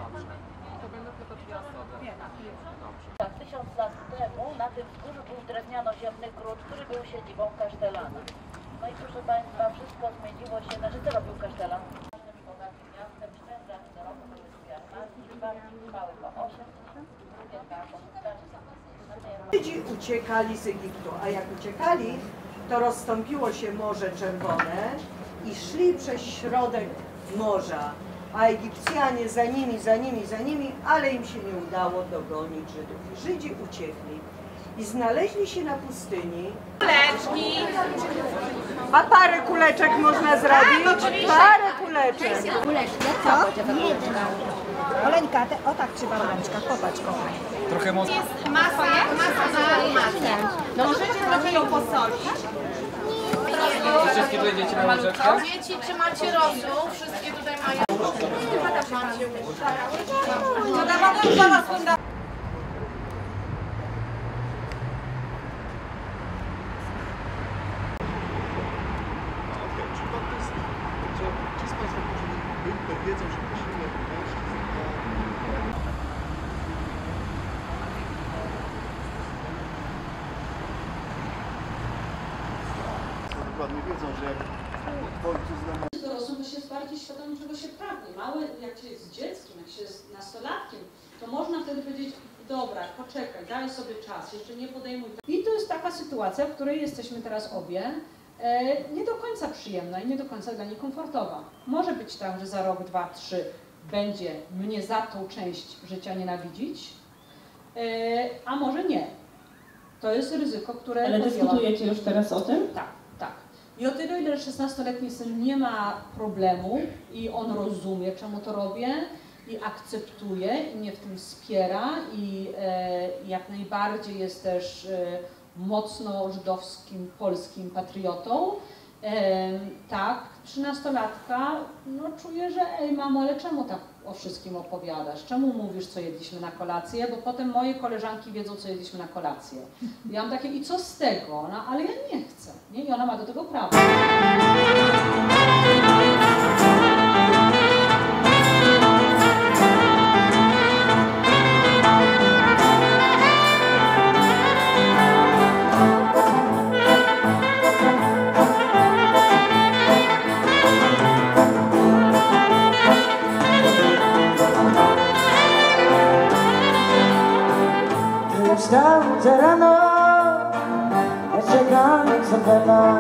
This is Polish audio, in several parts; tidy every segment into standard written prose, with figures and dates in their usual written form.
Dobrze. To będą tylko dwie osoby. Tak, 1000 lat temu na tym wzgórzu był drewniano-ziemny gród, który był siedzibą kasztelana. No i proszę Państwa, wszystko zmieniło się, znaczy co robił kasztelan? Ważnym bogatym miastem, 4 razy do roku były dwie armaty, bardziej trwały po 8 miesięcy, drugie po 4. Żydzi uciekali z Egiptu, a jak uciekali, to rozstąpiło się Morze Czerwone i szli przez środek morza, a Egipcjanie za nimi, ale im się nie udało dogonić Żydów. I Żydzi uciekli i znaleźli się na pustyni. Kuleczki. A parę kuleczek można zrobić? Parę kuleczek. Kuleczkę, co? Jedną. Oleńka, o tak trzeba w rączkach, popatrz, kochaj. Trochę mocno. Jest masa na masę. No możecie trochę ją posolić. Wszystkie tutaj dzieci mają łyżeczkę? Dzieci, czy macie rosół? Wszystkie tutaj mają. No zaraz Ci z Państwa, którzy wiedzą, że prosimy dokładnie wiedzą, że jak ojciec dorosłym, to się jest bardziej świadomy, czego się pragnie. Mały, jak się jest dzieckiem, jak się jest nastolatkiem, to można wtedy powiedzieć, dobra, poczekaj, daj sobie czas, jeszcze nie podejmuj. I to jest taka sytuacja, w której jesteśmy teraz obie, nie do końca przyjemna i nie do końca dla niej komfortowa. Może być tak, że za rok, 2, 3 będzie mnie za tą część życia nienawidzić, a może nie. To jest ryzyko, które... Ale dyskutujecie już teraz o tym? Tak, tak. I o tyle, ile 16-letni syn nie ma problemu i on rozumie, czemu to robię i akceptuje i mnie w tym wspiera i jak najbardziej jest też mocno żydowskim, polskim patriotą, tak, 13-latka no, czuje, że ej mamo, ale czemu tak o wszystkim opowiadasz? Czemu mówisz, co jedliśmy na kolację? Bo potem moje koleżanki wiedzą, co jedliśmy na kolację. Ja mam takie, i co z tego? No, ale ja nie chcę. Nie? I ona ma do tego prawo. Wstał rano, ja czekam za pana.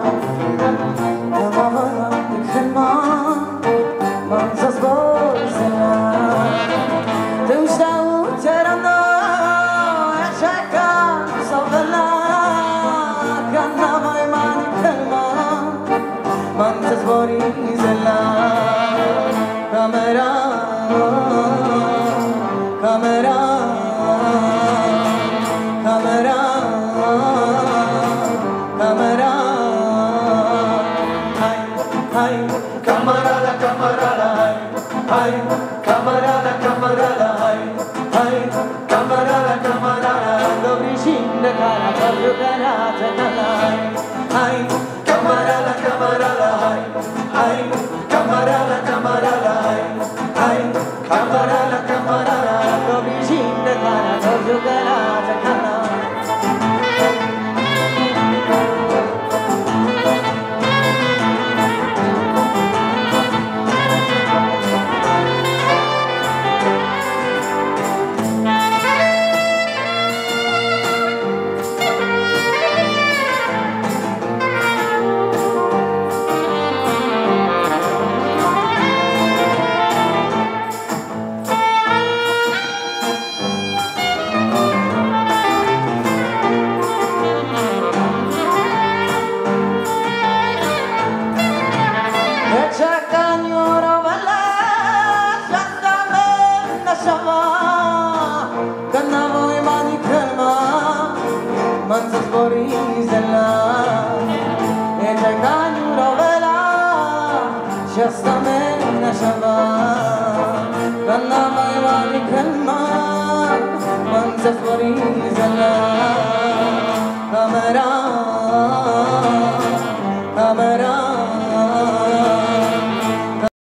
Mam za zbożenia. Ty wstał rano, ja czekam za pana. Kana moj mani kalma, mam za zbożenia. Kamera, kamera. Just what he's alive.